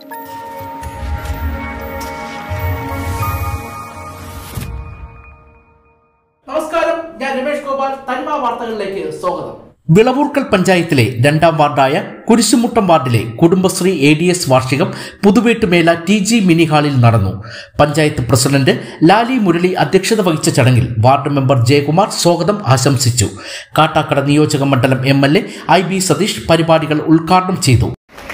നമസ്കാരം, ഞാൻ രമേഷ് ഗോപാൽ. തനിമ വാർത്തകളിലേക്ക് സ്വാഗതം. വിളവൂർക്കൽ പഞ്ചായത്തിലെ 2ാം വാർഡായ കുരിശുമുട്ടം വാർഡിലെ കുടുംബശ്രീ ADS വാർഷികം പുതുവേട്ടുമേല TG മിനി ഹാളിൽ നടന്നു. പഞ്ചായത്ത് പ്രസിഡന്റ് ലാലി മുരളി അധ്യക്ഷത വഹിച്ച ചടങ്ങിൽ വാർഡ് മെമ്പർ ജയകുമാർ സ്വാഗതം ആശംസിച്ചു. കാട്ടാക്കട നിയോജക മണ്ഡലം MLA IB സതീഷ് പരിപാടികൾ ഉദ്ഘാടനം ചെയ്തു.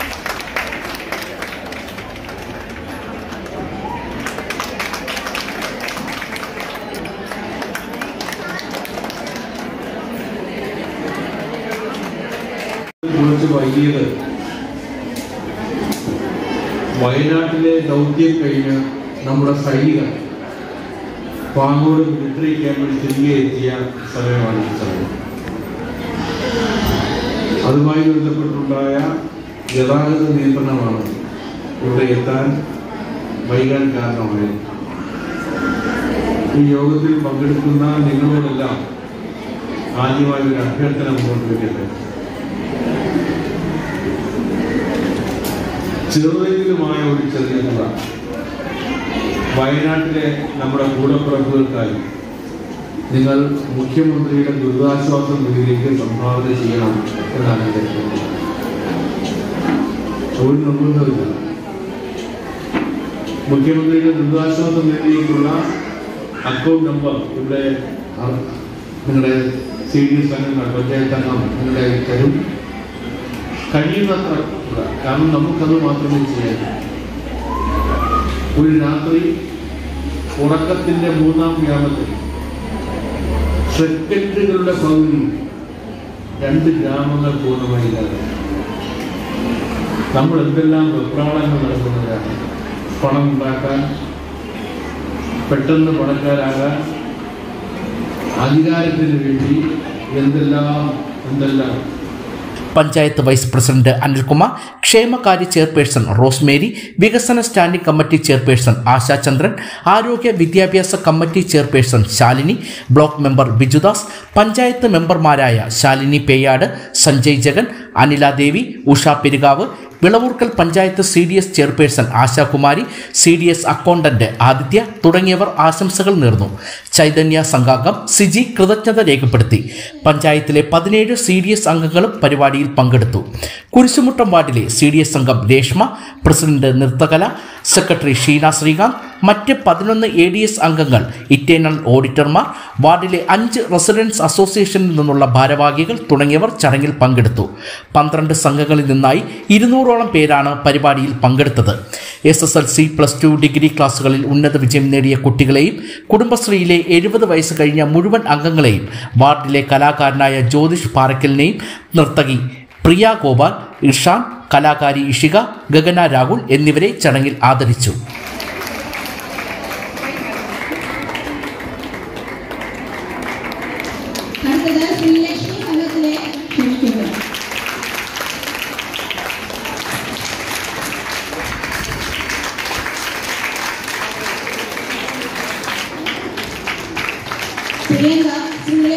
വൈകിയത് വയനാട്ടിലെ ദൗത്യം കഴിഞ്ഞ് നമ്മുടെ സൈനികർ പാങ്ങോട് മിലിറ്ററി ക്യാമ്പിൽ തിരികെ എത്തിയ സമയമാണ് ഈ സമയം. അതുമായി ബന്ധപ്പെട്ടുണ്ടായ ഗതാഗത നിയന്ത്രണമാണ് ഇവിടെ എത്താൻ വൈകാൻ കാരണമായത്. ഈ യോഗത്തിൽ പങ്കെടുക്കുന്ന നിങ്ങളോടെല്ലാം ആദ്യമായി ഒരു അഭ്യർത്ഥന മുന്നോട്ട് വയ്ക്കട്ടെ. ചെറുതെങ്കിലുമായ ഒരു ചെറിയ തുക വയനാട്ടിലെ നമ്മുടെ കൂടപ്പിറപ്പുകൾക്കായി നിങ്ങൾ മുഖ്യമന്ത്രിയുടെ ദുരിതാശ്വാസ നിധിയിലേക്ക് സംഭാവന ചെയ്യണം എന്നാണ് എൻ്റെ ഒരു നിർബന്ധമില്ല. മുഖ്യമന്ത്രിയുടെ ദുരിതാശ്വാസ നിധിയിലേക്കുള്ള അക്കൗണ്ട് നമ്പർ ഇവിടെ നിങ്ങളുടെ CDS അംഗങ്ങൾ, പഞ്ചായത്ത് അംഗം നിങ്ങളുടെ തരും. കഴിയുന്നത്ര, കാരണം നമുക്കത് മാത്രമേ ചെയ്യാൻ. ഒരു രാത്രി ഉറക്കത്തിന്റെ 3ാം ഗ്രാമത്തിൽ സെക്കൻഡുകളുടെ പകുതി 2 ഗ്രാമങ്ങൾ പൂർണ്ണമായി ഇല്ലാതെ നമ്മൾ എന്തെല്ലാം വെപ്രാളങ്ങൾ നടക്കുന്നവരാണ്. പണം ഉണ്ടാക്കാൻ, പെട്ടെന്ന് പണക്കാരാകാൻ, അധികാരത്തിന് വേണ്ടി എന്തെല്ലാം. പഞ്ചായത്ത് വൈസ് പ്രസിഡന്റ് അനിൽകുമാർ, ക്ഷേമകാര്യ ചെയർപേഴ്സൺ റോസ്മേരി, വികസന സ്റ്റാൻഡിംഗ് കമ്മിറ്റി ചെയർപേഴ്സൺ ആശാചന്ദ്രൻ, ആരോഗ്യ വിദ്യാഭ്യാസ committee chairperson Shalini, block member Bijudas, panchayat മെമ്പർമാരായ Shalini Peyad, Sanjay Jagan, Aniladevi, Usha Perukavu, Vilavoorkkal panchayat CDS chairperson Ashakumari, CDS accountant Aditya തുടങ്ങിയവർ ആശംസകൾ നേർന്നു. ചൈതന്യ സംഘാംഗം സിജി കൃതജ്ഞത രേഖപ്പെടുത്തി. പഞ്ചായത്തിലെ 17 CDS അംഗങ്ങളും പരിപാടിയിൽ പങ്കെടുത്തു. കുരിശുമുട്ടം വാർഡിലെ CDS അംഗം രേഷ്മ, പ്രസിഡന്റ് നൃത്തകല, സെക്രട്ടറി ഷീന ശ്രീകാന്ത്, മറ്റ് 11 ADS അംഗങ്ങൾ, ഇറ്റേണൽ ഓഡിറ്റർമാർ, വാർഡിലെ 5 റെസിഡൻസ് അസോസിയേഷനിൽ നിന്നുള്ള ഭാരവാഹികൾ തുടങ്ങിയവർ ചടങ്ങിൽ പങ്കെടുത്തു. 12 സംഘങ്ങളിൽ നിന്നായി 200ഓളം പേരാണ് പരിപാടിയിൽ പങ്കെടുത്തത്. SSLC, +2, ഡിഗ്രി ക്ലാസുകളിൽ ഉന്നത വിജയം നേടിയ കുട്ടികളെയും കുടുംബശ്രീയിലെ 70 വയസ്സ് കഴിഞ്ഞ മുഴുവൻ അംഗങ്ങളെയും വാർഡിലെ കലാകാരനായ ജ്യോതിഷ് പാറക്കലിനെയും നർത്തകി പ്രിയ ഗോപാൽ, ഇർഷാൻ, കലാകാരി ഇഷിക, ഗഗന രാഹുൽ എന്നിവരെ ചടങ്ങിൽ ആദരിച്ചു. പ്രിയങ്ക